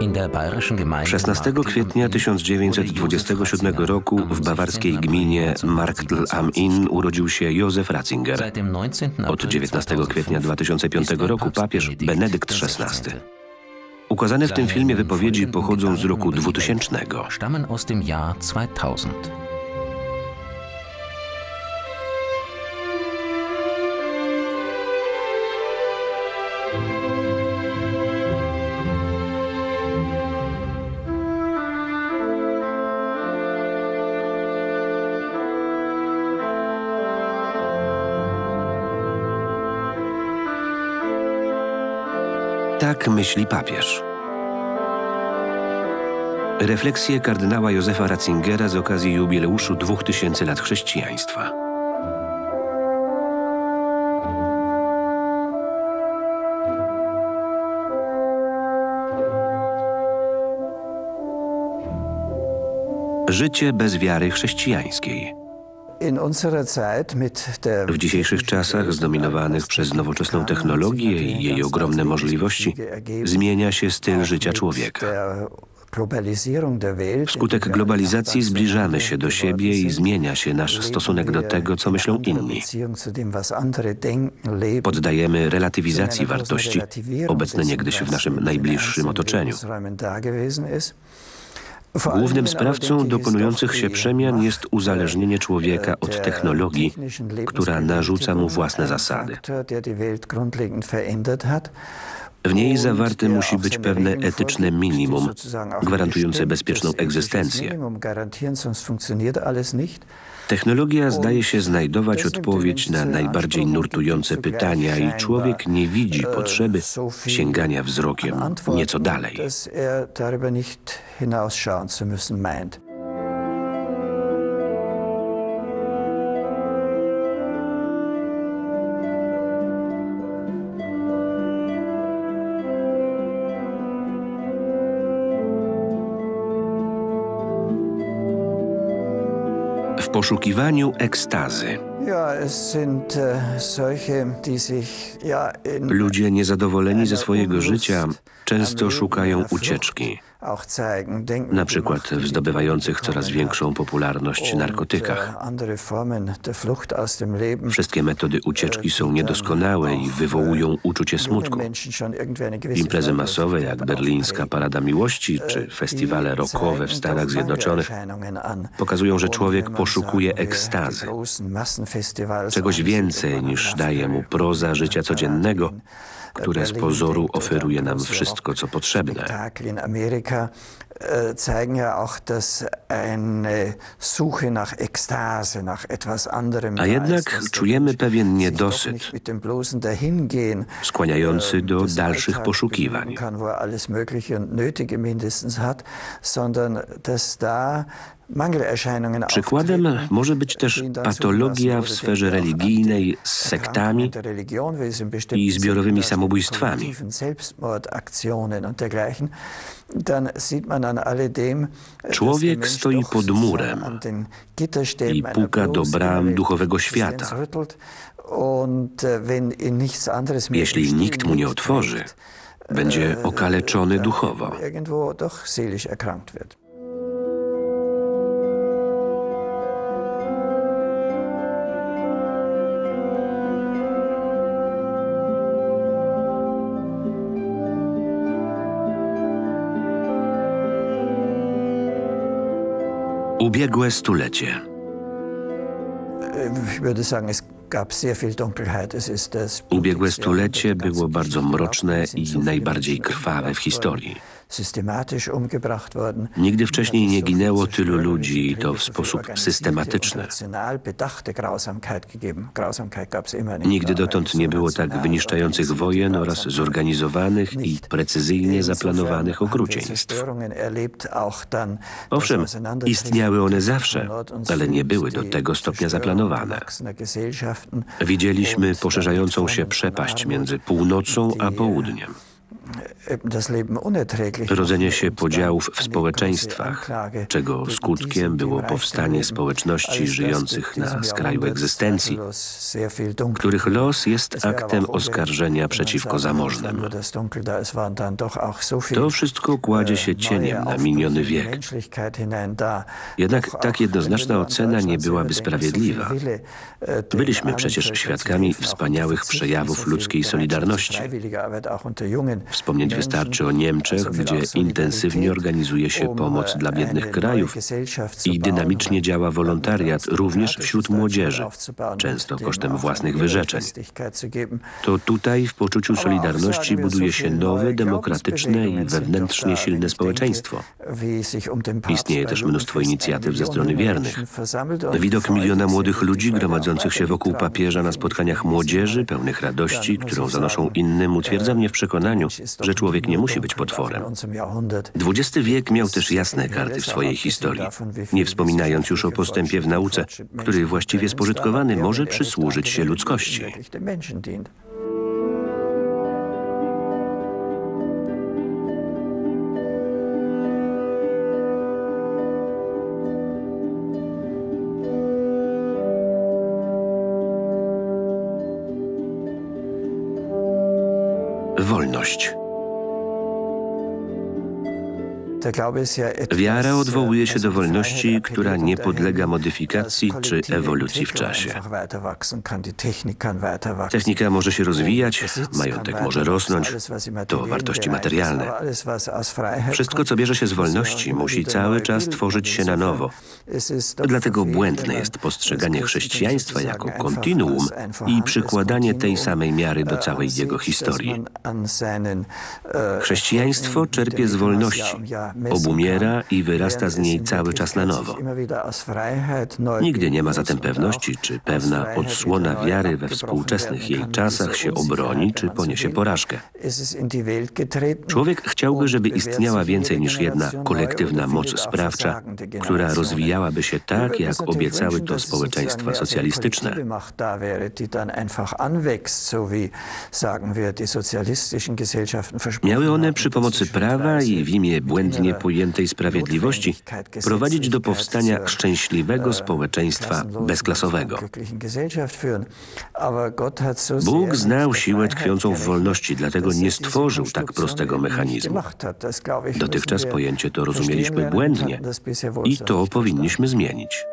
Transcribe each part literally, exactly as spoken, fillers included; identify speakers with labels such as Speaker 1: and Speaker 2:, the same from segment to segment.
Speaker 1: szesnastego kwietnia tysiąc dziewięćset dwudziestego siódmego roku w bawarskiej gminie Marktl am Inn urodził się Józef Ratzinger. Od dziewiętnastego kwietnia dwa tysiące piątego roku papież Benedykt szesnasty. Ukazane w tym filmie wypowiedzi pochodzą z roku dwutysięcznego. Tak myśli papież. Refleksje kardynała Józefa Ratzingera z okazji jubileuszu dwóch tysięcy lat chrześcijaństwa. Życie bez wiary chrześcijańskiej. W dzisiejszych czasach, zdominowanych przez nowoczesną technologię i jej ogromne możliwości, zmienia się styl życia człowieka. Wskutek globalizacji zbliżamy się do siebie i zmienia się nasz stosunek do tego, co myślą inni. Poddajemy relatywizacji wartości obecne niegdyś w naszym najbliższym otoczeniu. Głównym sprawcą dokonujących się przemian jest uzależnienie człowieka od technologii, która narzuca mu własne zasady. W niej zawarte musi być pewne etyczne minimum, gwarantujące bezpieczną egzystencję. Technologia zdaje się znajdować odpowiedź na najbardziej nurtujące pytania i człowiek nie widzi potrzeby sięgania wzrokiem nieco dalej. W poszukiwaniu ekstazy. Ludzie niezadowoleni ze swojego życia często szukają ucieczki, na przykład w zdobywających coraz większą popularność narkotykach. Wszystkie metody ucieczki są niedoskonałe i wywołują uczucie smutku. Imprezy masowe jak berlińska Parada Miłości czy festiwale rockowe w Stanach Zjednoczonych pokazują, że człowiek poszukuje ekstazy, czegoś więcej niż daje mu proza życia codziennego, które z pozoru oferuje nam wszystko, co potrzebne. A jednak czujemy pewien niedosyt, skłaniający do dalszych poszukiwań. Przykładem może być też patologia w sferze religijnej z sektami i zbiorowymi samobójstwami. Człowiek stoi pod murem i puka do bram duchowego świata. Jeśli nikt mu nie otworzy, będzie okaleczony duchowo. Ubiegłe stulecie. Ubiegłe stulecie było bardzo mroczne i najbardziej krwawe w historii. Nigdy wcześniej nie ginęło tylu ludzi i to w sposób systematyczny. Nigdy dotąd nie było tak wyniszczających wojen oraz zorganizowanych i precyzyjnie zaplanowanych okrucieństw. Owszem, istniały one zawsze, ale nie były do tego stopnia zaplanowane. Widzieliśmy poszerzającą się przepaść między północą a południem. Rodzenie się podziałów w społeczeństwach, czego skutkiem było powstanie społeczności żyjących na skraju egzystencji, których los jest aktem oskarżenia przeciwko zamożnym. To wszystko kładzie się cieniem na miniony wiek. Jednak tak jednoznaczna ocena nie byłaby sprawiedliwa. Byliśmy przecież świadkami wspaniałych przejawów ludzkiej solidarności. Wspomnieć wystarczy o Niemczech, gdzie intensywnie organizuje się pomoc dla biednych krajów i dynamicznie działa wolontariat również wśród młodzieży, często kosztem własnych wyrzeczeń. To tutaj w poczuciu solidarności buduje się nowe, demokratyczne i wewnętrznie silne społeczeństwo. Istnieje też mnóstwo inicjatyw ze strony wiernych. Widok miliona młodych ludzi gromadzących się wokół papieża na spotkaniach młodzieży, pełnych radości, którą zanoszą innym, utwierdza mnie w przekonaniu, że człowiek nie musi być potworem. dwudziesty wiek miał też jasne karty w swojej historii, nie wspominając już o postępie w nauce, który właściwie spożytkowany może przysłużyć się ludzkości. Wolność. Wiara odwołuje się do wolności, która nie podlega modyfikacji czy ewolucji w czasie. Technika może się rozwijać, majątek może rosnąć. To wartości materialne. Wszystko, co bierze się z wolności, musi cały czas tworzyć się na nowo. Dlatego błędne jest postrzeganie chrześcijaństwa jako kontinuum i przykładanie tej samej miary do całej jego historii. Chrześcijaństwo czerpie z wolności. Obumiera i wyrasta z niej cały czas na nowo. Nigdy nie ma zatem pewności, czy pewna odsłona wiary we współczesnych jej czasach się obroni, czy poniesie porażkę. Człowiek chciałby, żeby istniała więcej niż jedna kolektywna moc sprawcza, która rozwijałaby się tak, jak obiecały to społeczeństwa socjalistyczne. Miały one przy pomocy prawa i w imię błędnie pojętej sprawiedliwości prowadzić do powstania szczęśliwego społeczeństwa bezklasowego. Bóg znał siłę tkwiącą w wolności, dlatego nie stworzył tak prostego mechanizmu. Dotychczas pojęcie to rozumieliśmy błędnie i to powinniśmy zmienić.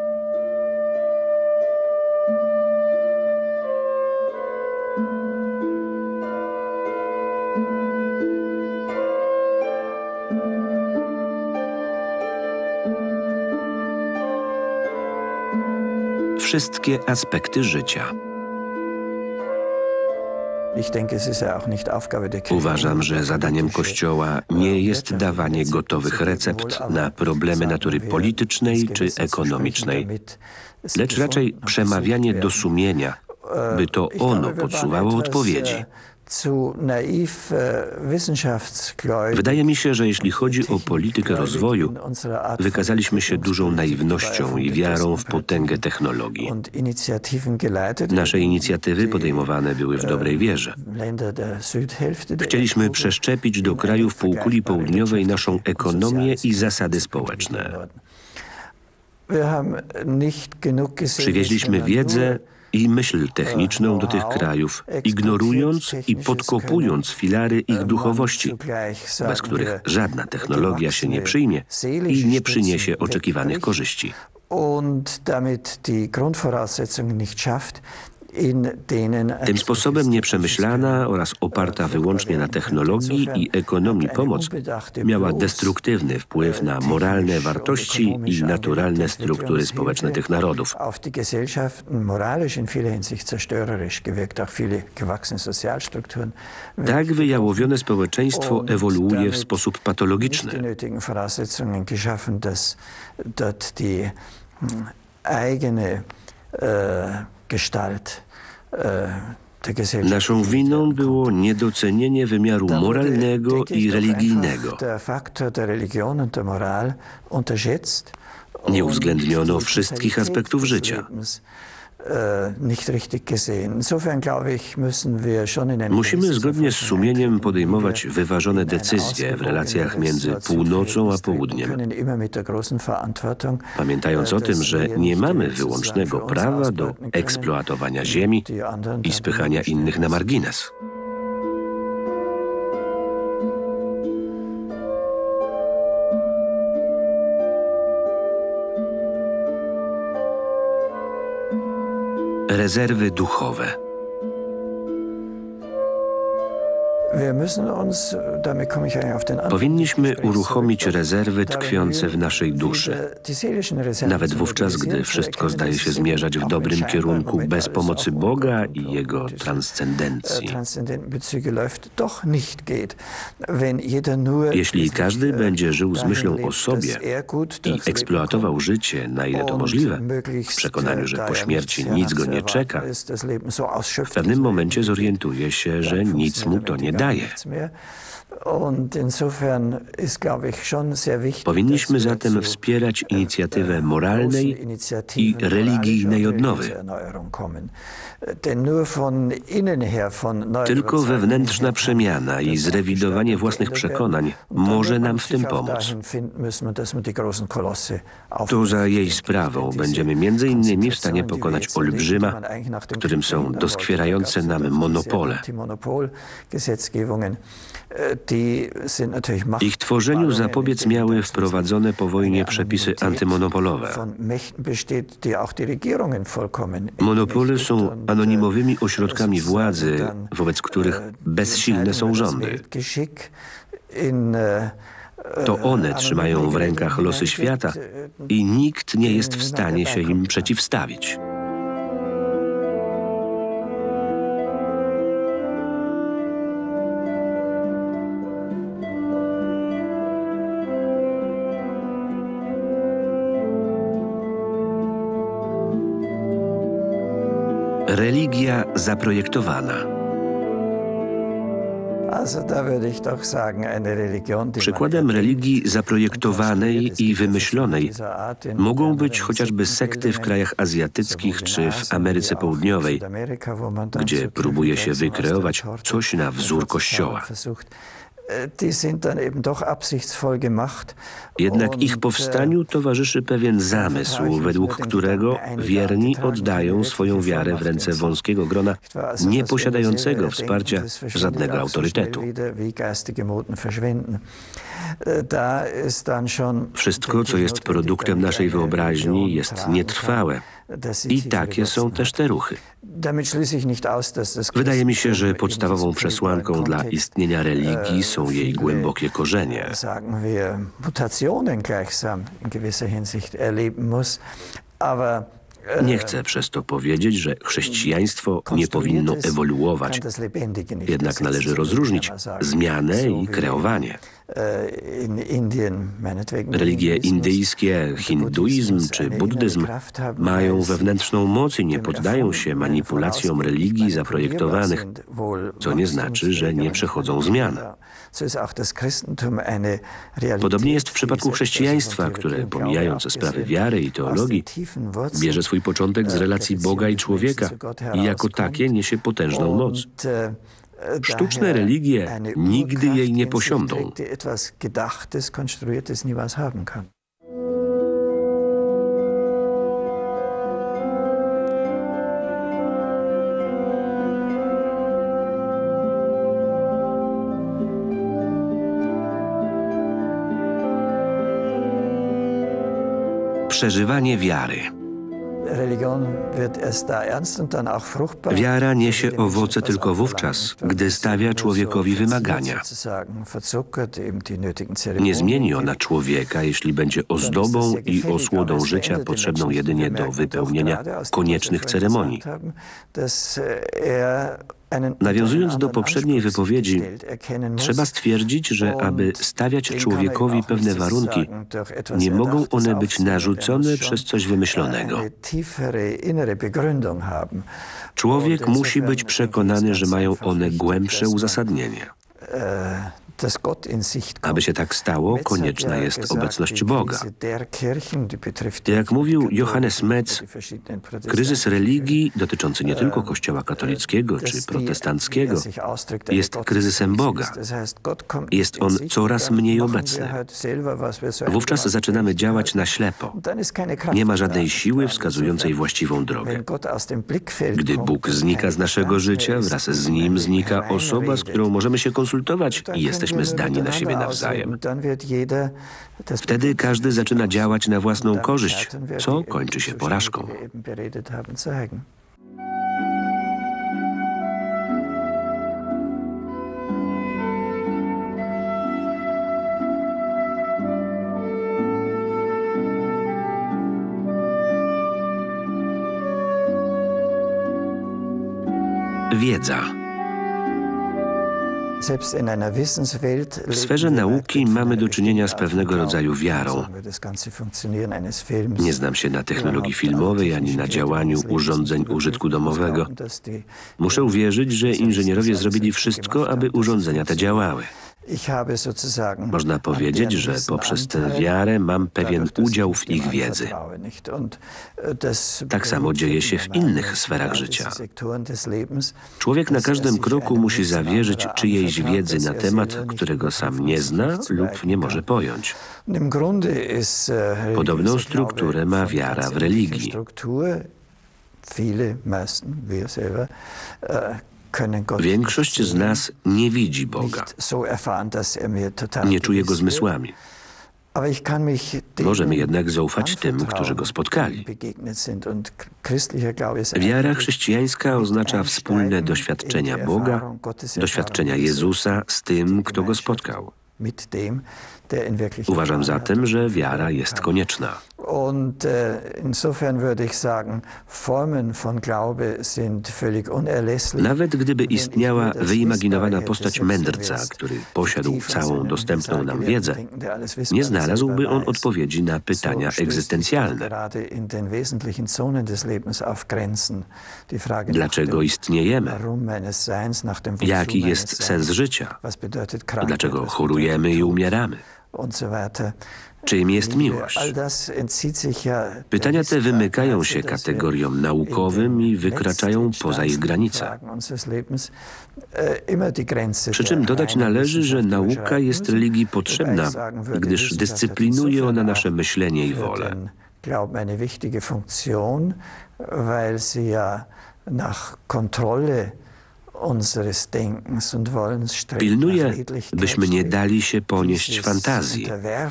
Speaker 1: Wszystkie aspekty życia. Uważam, że zadaniem Kościoła nie jest dawanie gotowych recept na problemy natury politycznej czy ekonomicznej, lecz raczej przemawianie do sumienia, by to ono podsuwało odpowiedzi. Wydaje mi się, że jeśli chodzi o politykę rozwoju, wykazaliśmy się dużą naiwnością i wiarą w potęgę technologii. Nasze inicjatywy podejmowane były w dobrej wierze. Chcieliśmy przeszczepić do krajów półkuli południowej naszą ekonomię i zasady społeczne. Przywieźliśmy wiedzę i myśl techniczną do tych krajów, ignorując i podkopując filary ich duchowości, bez których żadna technologia się nie przyjmie i nie przyniesie oczekiwanych korzyści. Tym sposobem nieprzemyślana oraz oparta wyłącznie na technologii i ekonomii pomoc miała destruktywny wpływ na moralne wartości i naturalne struktury społeczne tych narodów. Tak wyjałowione społeczeństwo ewoluuje w sposób patologiczny. Naszą winą było niedocenienie wymiaru moralnego i religijnego. Nie uwzględniono wszystkich aspektów życia. Musimy zgodnie z sumieniem podejmować wyważone decyzje w relacjach między północą a południem, pamiętając o tym, że nie mamy wyłącznego prawa do eksploatowania ziemi i spychania innych na margines. Rezerwy duchowe. Powinniśmy uruchomić rezerwy tkwiące w naszej duszy. Nawet wówczas, gdy wszystko zdaje się zmierzać w dobrym kierunku bez pomocy Boga i Jego transcendencji. Jeśli każdy będzie żył z myślą o sobie i eksploatował życie, na ile to możliwe, w przekonaniu, że po śmierci nic go nie czeka, w pewnym momencie zorientuje się, że nic mu to nie daje. Powinniśmy zatem wspierać inicjatywę moralnej i religijnej odnowy. Tylko wewnętrzna przemiana i zrewidowanie własnych przekonań może nam w tym pomóc. To za jej sprawą będziemy między innymi w stanie pokonać olbrzyma, którym są doskwierające nam monopole. Ich tworzeniu zapobiec miały wprowadzone po wojnie przepisy antymonopolowe. Monopole są anonimowymi ośrodkami władzy, wobec których bezsilne są rządy. To one trzymają w rękach losy świata i nikt nie jest w stanie się im przeciwstawić. Religia zaprojektowana. Przykładem religii zaprojektowanej i wymyślonej mogą być chociażby sekty w krajach azjatyckich czy w Ameryce Południowej, gdzie próbuje się wykreować coś na wzór Kościoła. Jednak ich powstaniu towarzyszy pewien zamysł, według którego wierni oddają swoją wiarę w ręce wąskiego grona, nie posiadającego wsparcia żadnego autorytetu. Wszystko, co jest produktem naszej wyobraźni, jest nietrwałe. I takie są też te ruchy. Wydaje mi się, że podstawową przesłanką dla istnienia religii są jej głębokie korzenie. Nie chcę przez to powiedzieć, że chrześcijaństwo nie powinno ewoluować. Jednak należy rozróżnić zmianę i kreowanie. Religie indyjskie, hinduizm czy buddyzm mają wewnętrzną moc i nie poddają się manipulacjom religii zaprojektowanych, co nie znaczy, że nie przechodzą zmian. Podobnie jest w przypadku chrześcijaństwa, które, pomijając sprawy wiary i teologii, bierze swój początek z relacji Boga i człowieka i jako takie niesie potężną moc. Sztuczne religie nigdy jej nie posiądą. Przeżywanie wiary. Wiara niesie owoce tylko wówczas, gdy stawia człowiekowi wymagania. Nie zmieni ona człowieka, jeśli będzie ozdobą i osłodą życia potrzebną jedynie do wypełnienia koniecznych ceremonii. Nawiązując do poprzedniej wypowiedzi, trzeba stwierdzić, że aby stawiać człowiekowi pewne warunki, nie mogą one być narzucone przez coś wymyślonego. Człowiek musi być przekonany, że mają one głębsze uzasadnienie. Aby się tak stało, konieczna jest obecność Boga. Jak mówił Johannes Metz, kryzys religii dotyczący nie tylko Kościoła katolickiego czy protestanckiego jest kryzysem Boga. Jest on coraz mniej obecny. Wówczas zaczynamy działać na ślepo. Nie ma żadnej siły wskazującej właściwą drogę. Gdy Bóg znika z naszego życia, wraz z Nim znika osoba, z którą możemy się konsultować i jesteśmy zdani na siebie nawzajem. Wtedy każdy zaczyna działać na własną korzyść, co kończy się porażką. Wiedza. W sferze nauki mamy do czynienia z pewnego rodzaju wiarą. Nie znam się na technologii filmowej ani na działaniu urządzeń użytku domowego. Muszę uwierzyć, że inżynierowie zrobili wszystko, aby urządzenia te działały. Można powiedzieć, że poprzez tę wiarę mam pewien udział w ich wiedzy. Tak samo dzieje się w innych sferach życia. Człowiek na każdym kroku musi zawierzyć czyjejś wiedzy na temat, którego sam nie zna lub nie może pojąć. Podobną strukturę ma wiara w religii. Większość z nas nie widzi Boga. Nie czuje Go zmysłami. Możemy jednak zaufać tym, którzy Go spotkali. Wiara chrześcijańska oznacza wspólne doświadczenia Boga, doświadczenia Jezusa z tym, kto Go spotkał. Uważam zatem, że wiara jest konieczna. Nawet gdyby istniała wyimaginowana postać mędrca, który posiadł całą dostępną nam wiedzę, nie znalazłby on odpowiedzi na pytania egzystencjalne. Dlaczego istniejemy? Jaki jest sens życia? Dlaczego chorujemy i umieramy? Czym jest miłość? Pytania te wymykają się kategoriom naukowym i wykraczają poza ich granice. Przy czym dodać należy, że nauka jest religii potrzebna, gdyż dyscyplinuje ona nasze myślenie i wolę. Pilnuje, byśmy nie dali się ponieść fantazji.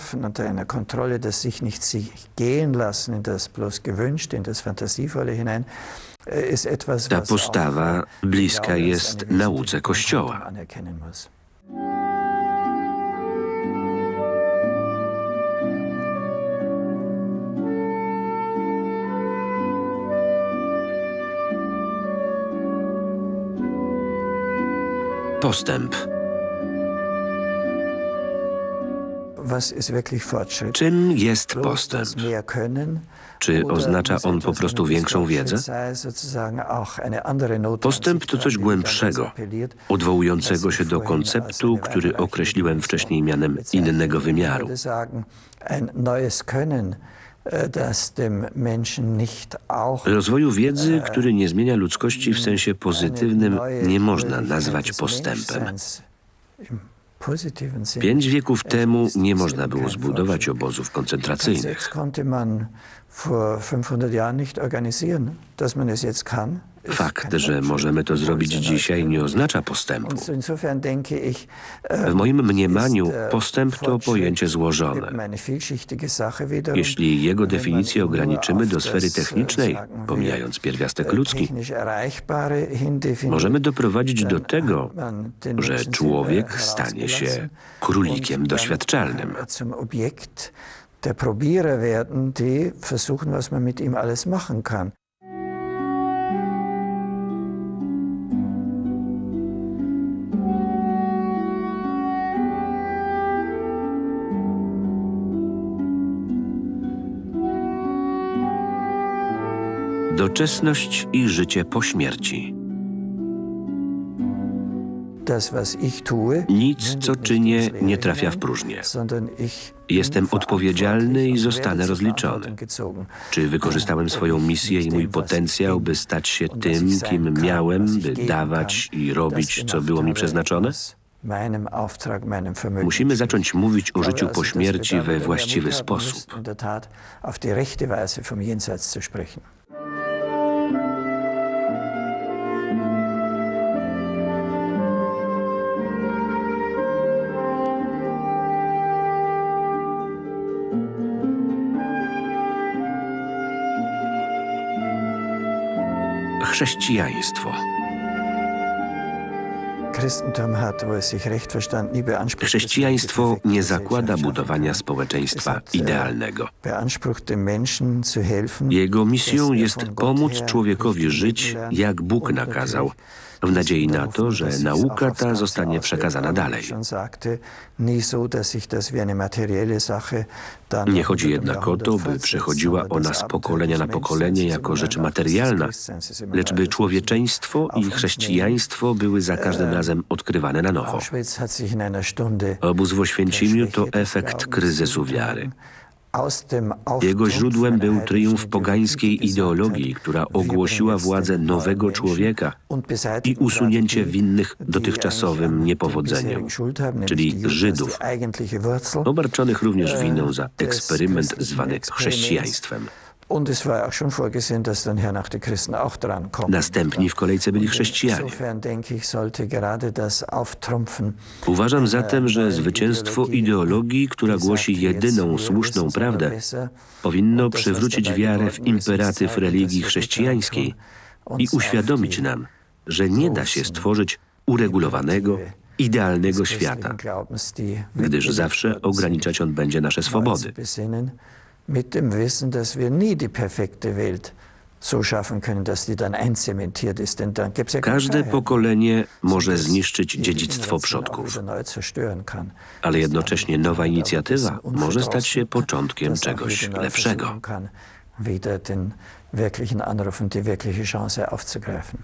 Speaker 1: Ta postawa bliska jest nauce Kościoła. Postęp. Czym jest postęp? Czy oznacza on po prostu większą wiedzę? Postęp to coś głębszego, odwołującego się do konceptu, który określiłem wcześniej mianem innego wymiaru. Rozwoju wiedzy, który nie zmienia ludzkości w sensie pozytywnym, nie można nazwać postępem. Pięć wieków temu nie można było zbudować obozów koncentracyjnych. Fakt, że możemy to zrobić dzisiaj, nie oznacza postępu. W moim mniemaniu postęp to pojęcie złożone. Jeśli jego definicję ograniczymy do sfery technicznej, pomijając pierwiastek ludzki, możemy doprowadzić do tego, że człowiek stanie się królikiem doświadczalnym.
Speaker 2: Der Probierer werden, die versuchen, was man mit ihm alles machen kann.
Speaker 1: Doczesność i życie po śmierci. Nic, co czynię, nie trafia w próżnię. Jestem odpowiedzialny i zostanę rozliczony. Czy wykorzystałem swoją misję i mój potencjał, by stać się tym, kim miałem, by dawać i robić, co było mi przeznaczone? Musimy zacząć mówić o życiu po śmierci we właściwy sposób. Chrześcijaństwo. Chrześcijaństwo nie zakłada budowania społeczeństwa idealnego. Jego misją jest pomóc człowiekowi żyć, jak Bóg nakazał, w nadziei na to, że nauka ta zostanie przekazana dalej. Nie chodzi jednak o to, by przechodziła ona z pokolenia na pokolenie jako rzecz materialna, lecz by człowieczeństwo i chrześcijaństwo były za każdym razem odkrywane na nowo. Obóz w Oświęcimiu to efekt kryzysu wiary. Jego źródłem był triumf pogańskiej ideologii, która ogłosiła władzę nowego człowieka i usunięcie winnych dotychczasowym niepowodzeniom, czyli Żydów, obarczonych również winą za eksperyment zwany chrześcijaństwem. Następni w kolejce byli chrześcijanie. Uważam zatem, że zwycięstwo ideologii, która głosi jedyną słuszną prawdę, powinno przywrócić wiarę w imperatyw religii chrześcijańskiej i uświadomić nam, że nie da się stworzyć uregulowanego, idealnego świata, gdyż zawsze ograniczać on będzie nasze swobody.
Speaker 2: Mit dem Wissen, dass wir nie die perfekte Welt so schaffen können, dass die dann einzementiert ist, denn dann gibt's ja
Speaker 1: Każde pokolenie może zniszczyć dziedzictwo przodków, ale jednocześnie nowa inicjatywa może stać się początkiem czegoś lepszego.
Speaker 2: Wieder den wirklichen Anruf und die wirkliche Chance aufzugreifen.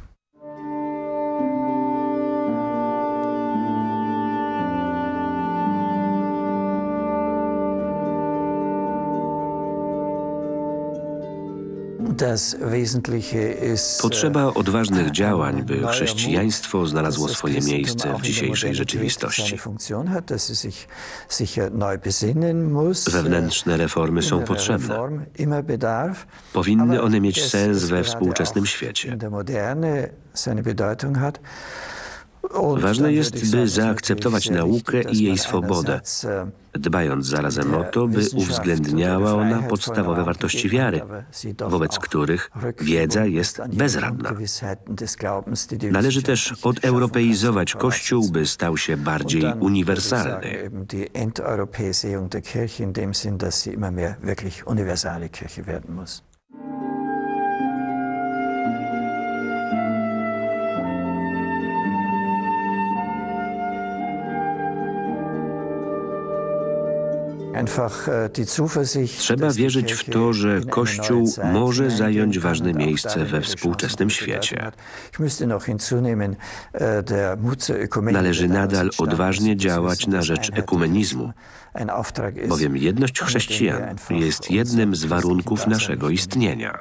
Speaker 1: Potrzeba odważnych działań, by chrześcijaństwo znalazło swoje miejsce w dzisiejszej rzeczywistości. Wewnętrzne reformy są potrzebne. Powinny one mieć sens we współczesnym świecie. Ważne jest, by zaakceptować naukę i jej swobodę, dbając zarazem o to, by uwzględniała ona podstawowe wartości wiary, wobec których wiedza jest bezradna. Należy też odeuropeizować Kościół, by stał się bardziej uniwersalny. Trzeba wierzyć w to, że Kościół może zająć ważne miejsce we współczesnym świecie. Należy nadal odważnie działać na rzecz ekumenizmu, bowiem jedność chrześcijan jest jednym z warunków naszego istnienia.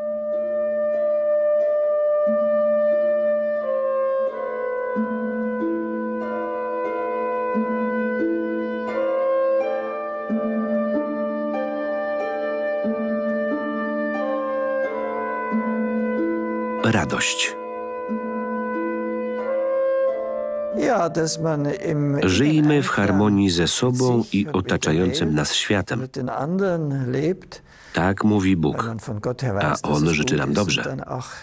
Speaker 1: Radość. Żyjmy w harmonii ze sobą i otaczającym nas światem. Tak mówi Bóg, a On życzy nam dobrze.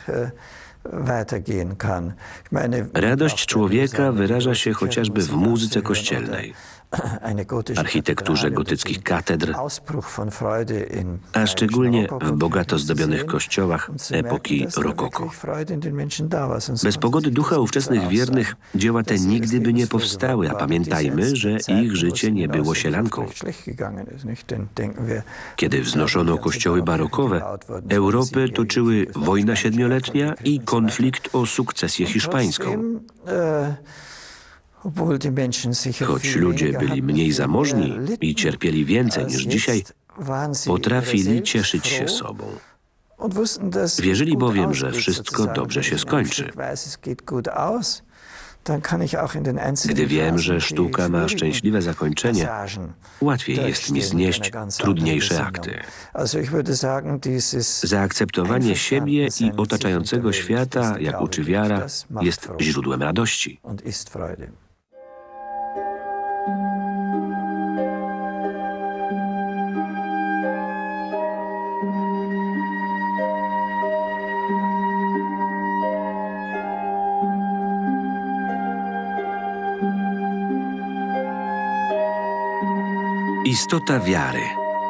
Speaker 1: Radość człowieka wyraża się chociażby w muzyce kościelnej, architekturze gotyckich katedr, a szczególnie w bogato zdobionych kościołach epoki rokoko. Bez pogody ducha ówczesnych wiernych dzieła te nigdy by nie powstały, a pamiętajmy, że ich życie nie było sielanką. Kiedy wznoszono kościoły barokowe, Europę toczyły wojna siedmioletnia i konflikt o sukcesję hiszpańską. Choć ludzie byli mniej zamożni i cierpieli więcej niż dzisiaj, potrafili cieszyć się sobą. Wierzyli bowiem, że wszystko dobrze się skończy. Gdy wiem, że sztuka ma szczęśliwe zakończenie, łatwiej jest mi znieść trudniejsze akty. Zaakceptowanie siebie i otaczającego świata, jak uczy wiara, jest źródłem radości. Istota wiary.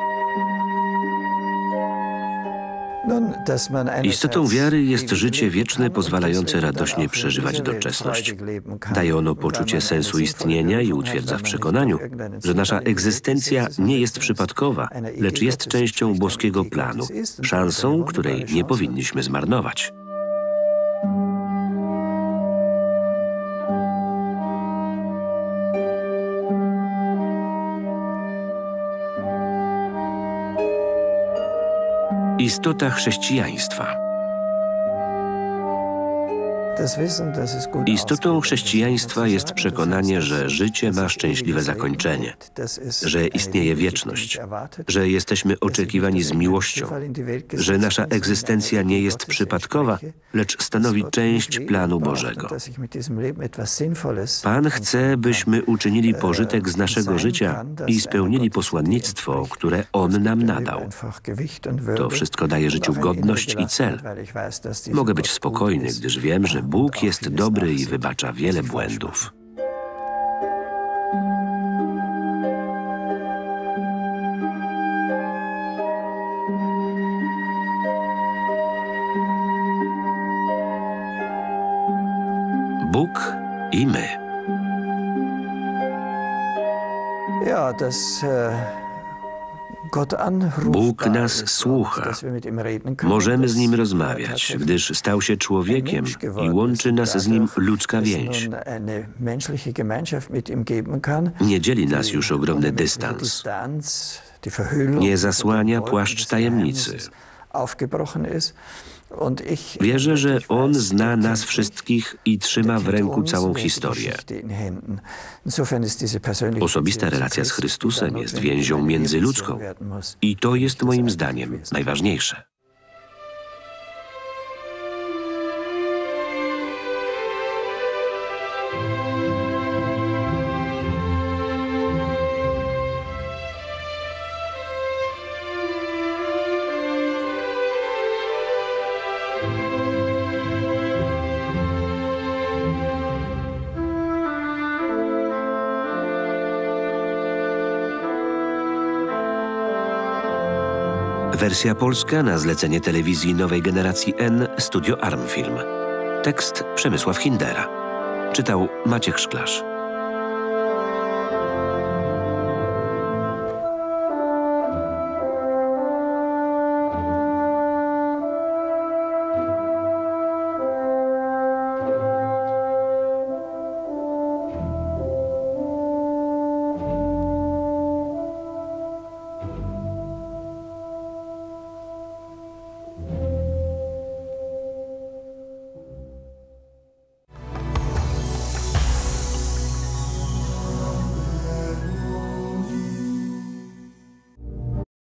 Speaker 1: Istotą wiary jest życie wieczne, pozwalające radośnie przeżywać doczesność. Daje ono poczucie sensu istnienia i utwierdza w przekonaniu, że nasza egzystencja nie jest przypadkowa, lecz jest częścią boskiego planu, szansą, której nie powinniśmy zmarnować. Istota chrześcijaństwa. Istotą chrześcijaństwa jest przekonanie, że życie ma szczęśliwe zakończenie, że istnieje wieczność, że jesteśmy oczekiwani z miłością, że nasza egzystencja nie jest przypadkowa, lecz stanowi część planu Bożego. Pan chce, byśmy uczynili pożytek z naszego życia i spełnili posłannictwo, które On nam nadał. To wszystko daje życiu godność i cel. Mogę być spokojny, gdyż wiem, że Bóg jest dobry i wybacza wiele błędów. Bóg i my. Bóg nas słucha. Możemy z Nim rozmawiać, gdyż stał się człowiekiem i łączy nas z Nim ludzka więź. Nie dzieli nas już ogromny dystans. Nie zasłania płaszcz tajemnicy. Wierzę, że On zna nas wszystkich i trzyma w ręku całą historię. Osobista relacja z Chrystusem jest więzią międzyludzką i to jest moim zdaniem najważniejsze. Wersja polska na zlecenie telewizji nowej generacji N, Studio Armfilm. Tekst Przemysław Hindera. Czytał Maciek Szklarz.